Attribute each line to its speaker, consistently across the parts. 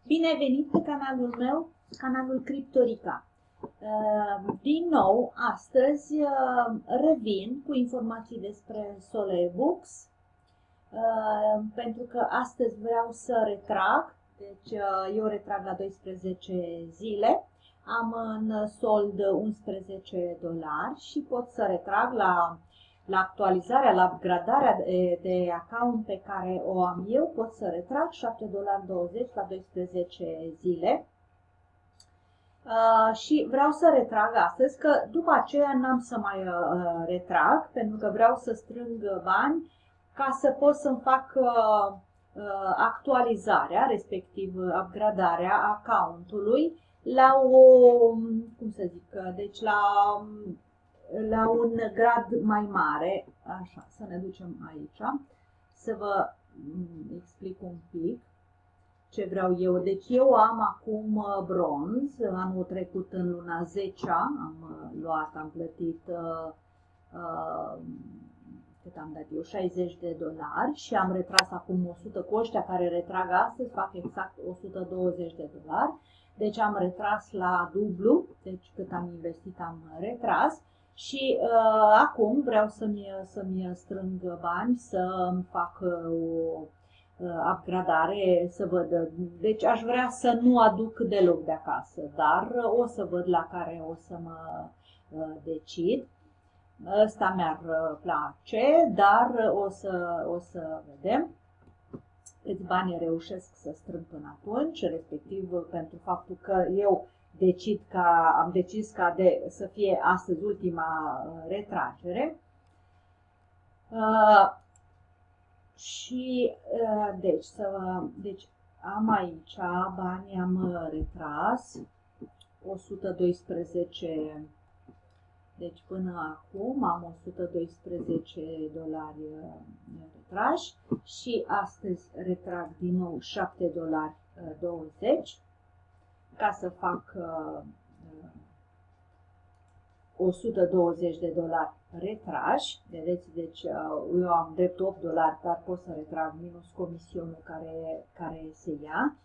Speaker 1: Bine ai venit pe canalul meu, canalul Criptorica. Din nou, astăzi revin cu informații despre SoleBooks, pentru că astăzi vreau să retrag, deci eu retrag la 12 zile, am în sold $11 și pot să retrag la actualizarea, la upgradarea de account pe care o am eu, pot să retrag $7,20 la 12 zile. Și vreau să retrag astăzi, că după aceea n-am să mai retrag, pentru că vreau să strâng bani ca să pot să-mi fac actualizarea, respectiv upgradarea accountului la o, cum să zic, deci la un grad mai mare. Așa, să ne ducem aici, să vă explic un pic ce vreau eu. Deci eu am acum bronz, anul trecut în luna 10 am luat, am plătit cât am dat eu, $60 și am retras acum 100 cu ăștia care retrag astăzi, fac exact $120. Deci am retras la dublu, deci cât am investit am retras. Și acum vreau să-mi strâng bani, să-mi fac o upgradare, să văd. Deci aș vrea să nu aduc deloc de acasă, dar o să văd la care o să mă decid. Ăsta mi-ar place, dar o să vedem câți bani reușesc să strâng până atunci, respectiv pentru faptul că eu am decis ca să fie astăzi ultima retragere. Deci am aici bani, am retras 112, deci până acum am $112 retrași și astăzi retrag din nou $7,20 ca să fac $120 retrași. Vedeți, deci eu am drept $8, dar pot să retrag minus comisionul care se ia,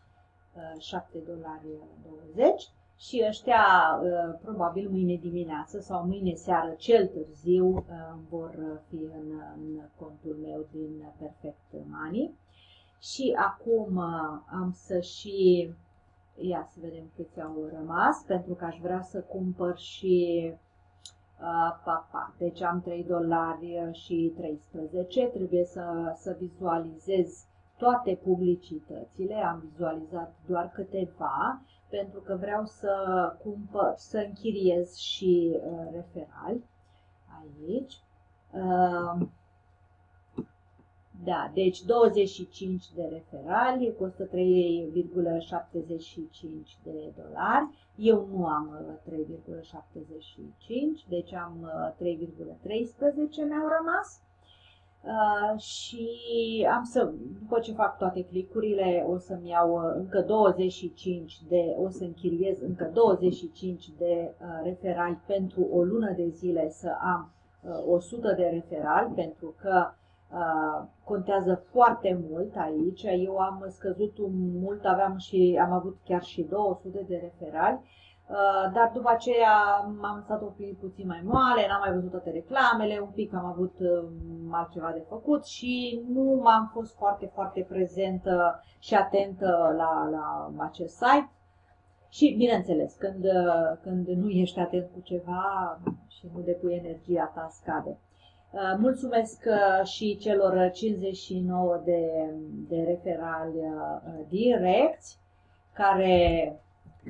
Speaker 1: $7,20. Și ăștia probabil mâine dimineață sau mâine seară cel târziu vor fi în contul meu din Perfect Money. Și acum am să și, ia să vedem câți au rămas, pentru că aș vrea să cumpăr și deci am $3 și 13, trebuie să vizualizez toate publicitățile, am vizualizat doar câteva, pentru că vreau să cumpăr, să închiriez și referali aici. Da, deci 25 de referali, costă $3,75. Eu nu am 3,75, deci am 3,13 mi-au rămas. Și am să, după ce fac toate clicurile, o să-mi iau încă 25 o să închiriez încă 25 de referali pentru o lună de zile, să am 100 de referali, pentru că contează foarte mult aici. Eu am scăzut mult, am avut chiar și 200 de referali, dar după aceea m-am lăsat puțin mai moale, n-am mai văzut toate reclamele, un pic am avut altceva de făcut și nu m-am fost foarte, foarte prezentă și atentă la acest site. Și, bineînțeles, când nu ești atent cu ceva și nu depui energia ta, scade. Mulțumesc și celor 59 de referali direcți care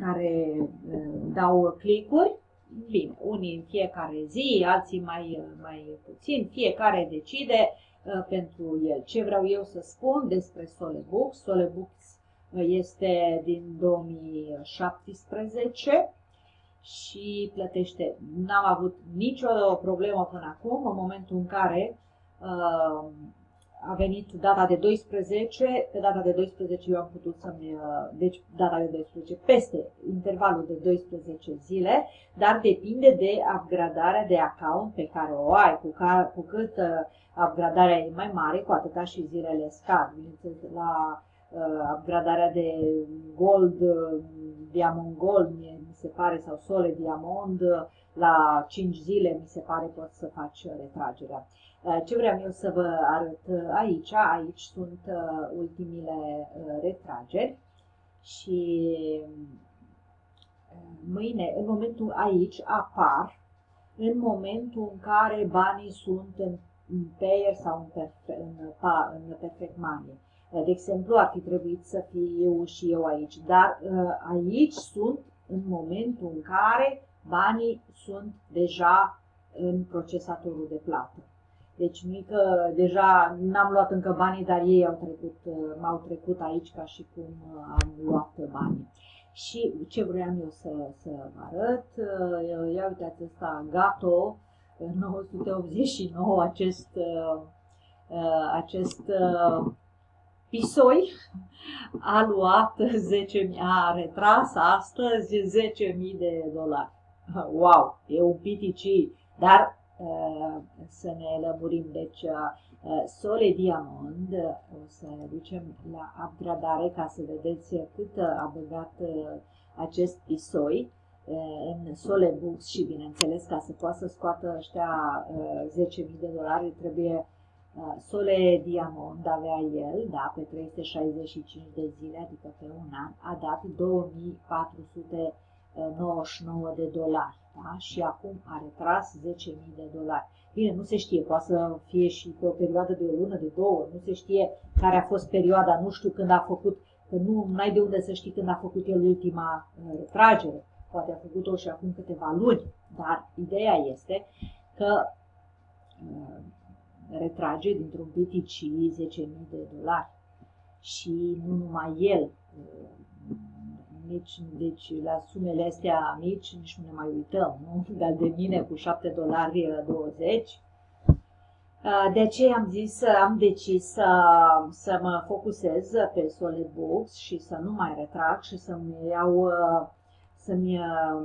Speaker 1: dau clicuri. Bine, unii în fiecare zi, alții mai puțin, fiecare decide pentru el. Ce vreau eu să spun despre SoleBooks? SoleBooks este din 2017 și plătește. N-am avut nicio problemă până acum, în momentul în care a venit data de 12, pe data de 12 eu am putut deci data de 12, peste intervalul de 12 zile, dar depinde de upgradarea de account pe care o ai, cu cât upgradarea e mai mare, cu atâta și zilele scad. Bineînțeles, la upgradarea de gold, diamond gold, mi se pare, sau sole diamond, la 5 zile mi se pare poți să faci retragerea. Ce vreau eu să vă arăt aici, aici sunt ultimile retrageri și mâine, în momentul aici apar, în momentul în care banii sunt în payer sau în perfect money. De exemplu, ar fi trebuit să fiu și eu aici, dar aici sunt în momentul în care banii sunt deja în procesatorul de plată. Deci mică, deja n-am luat încă banii, dar ei m-au trecut aici ca și cum am luat banii. Și ce vreau eu să vă arăt, ia uitați ăsta, Gato 989, acest pisoi a luat 10.000, a retras astăzi $10.000. Wow, e un PTC, dar să ne lămurim. Deci sole diamond, o să ducem la upgradare ca să vedeți cât a băgat acest pisoi în sole books și bineînțeles ca să poată să scoată ăștia $10.000 trebuie sole diamond avea el, da, pe 365 de zile, adică pe un an, a dat $2.499, da? Și acum a retras $10.000. Bine, nu se știe, poate să fie și pe o perioadă de o lună, de două, nu se știe care a fost perioada, nu știu când a făcut, că nu ai de unde să știi când a făcut el ultima retragere, poate a făcut-o și acum câteva luni, dar ideea este că retrage dintr-un BTC $10.000 și nu numai el, deci la sumele astea mici nici nu ne mai uităm, nu? Dar de mine cu $7.20. De aceea am decis să mă focusez pe Solid Books și să nu mai retrag și să-mi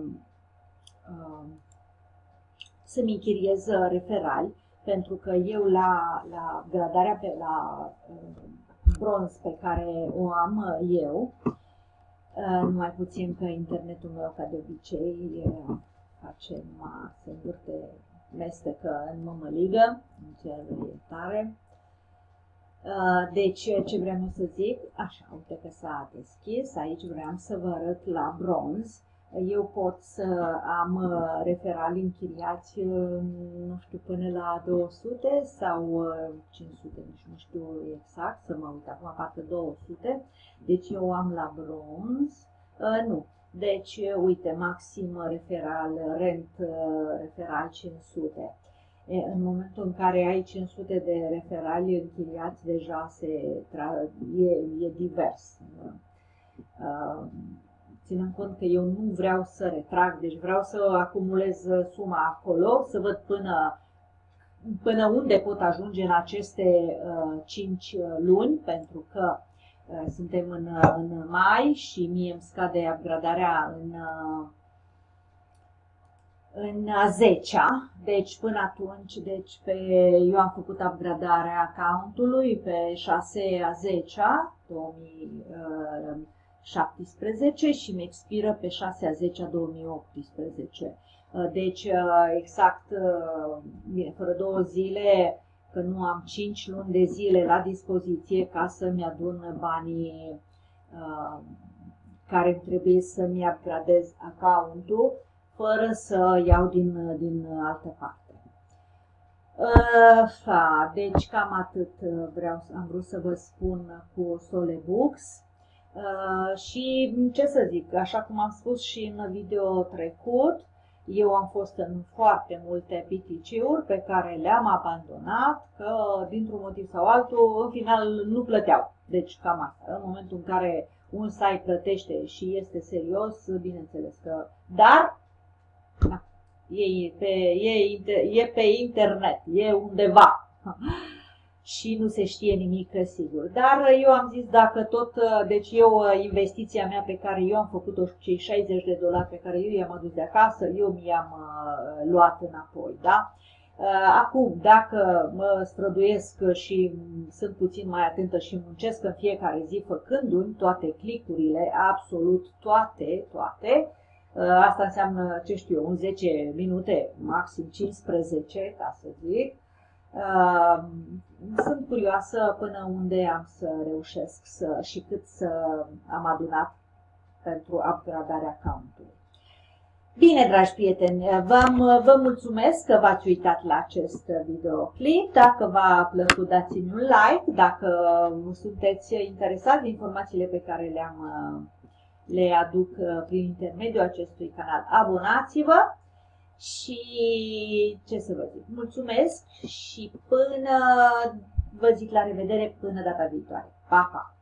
Speaker 1: închiriez referali, pentru că eu la gradarea la bronz pe care o am eu, numai puțin că internetul meu, ca de obicei, face numai, se învârte, mestecă în mămăligă, în cer iertare. Deci, ce vreau să zic, așa, uite că s-a deschis, aici vreau să vă arăt la bronz. Eu pot să am referali închiriați, nu știu, până la 200 sau 500, nici nu știu exact, să mă uit acum, parcă 200. Deci eu am la bronz, nu. Deci, uite, maxim referal, rent referal 500. În momentul în care ai 500 de referali închiriați, deja e divers. Ținând cont că eu nu vreau să retrag, deci vreau să acumulez suma acolo, să văd până unde pot ajunge în aceste 5 luni, pentru că suntem în mai și mie îmi scade upgradarea în a 10-a, deci până atunci, eu am făcut upgradarea accountului pe 6/10 2017 și mi expiră pe 6/10 2018. Deci exact, bine, fără 2 zile, că nu am 5 luni de zile la dispoziție ca să-mi adun banii care trebuie să-mi upgradez accountul, fără să iau din altă parte. Deci cam atât am vrut să vă spun cu Sole Books. Și ce să zic, așa cum am spus și în video trecut, eu am fost în foarte multe PTC-uri pe care le-am abandonat, că dintr-un motiv sau altul, în final nu plăteau. Deci cam asta, în momentul în care un site plătește și este serios, bineînțeles că, dar da, e pe internet, e undeva și nu se știe nimic sigur. Dar eu am zis, dacă tot, deci investiția mea pe care eu am făcut-o, cei $60 pe care eu i-am adus de acasă, eu mi-am luat înapoi, da? Acum, dacă mă străduiesc și sunt puțin mai atentă și muncesc în fiecare zi făcându-mi toate clicurile, absolut toate, asta înseamnă, ce știu eu, în 10 minute, maxim 15, ca să zic, sunt curioasă până unde am să reușesc și cât să am adunat pentru upgradarea accountului. Bine, dragi prieteni, vă mulțumesc că v-ați uitat la acest videoclip. Dacă v-a plăcut, dați-mi un like. Dacă sunteți interesați de informațiile pe care le aduc prin intermediul acestui canal, abonați-vă și ce să vă zic, mulțumesc și vă zic la revedere până data viitoare. Pa, pa!